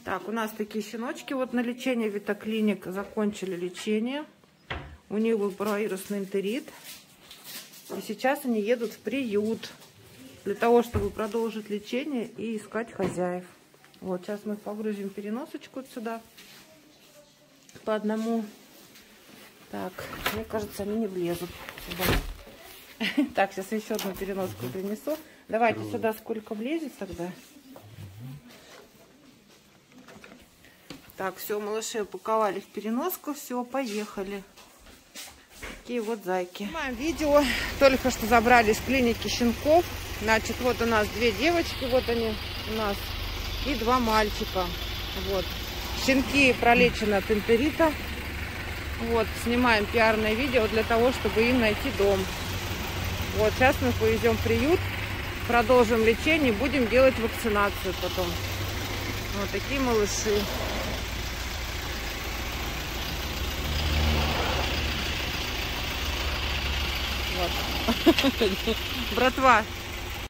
Так, у нас такие щеночки вот на лечение. Витаклиник закончили лечение. У них был паровирусный энтерит. И сейчас они едут в приют для того, чтобы продолжить лечение и искать хозяев. Вот, сейчас мы погрузим переносочку вот сюда по одному. Так, мне кажется, они не влезут сюда. Так, сейчас еще одну переноску принесу. Давайте сюда сколько влезет тогда. Так, все, малыши упаковали в переноску. Все, поехали. Такие вот зайки. Снимаем видео. Только что забрали из клиники щенков. Значит, вот у нас 2 девочки. Вот они у нас. И 2 мальчика. Вот. Щенки пролечены от энтерита. Вот, снимаем пиарное видео для того, чтобы им найти дом. Вот, сейчас мы повезем в приют, продолжим лечение, будем делать вакцинацию потом. Вот такие малыши. Вот. Братва.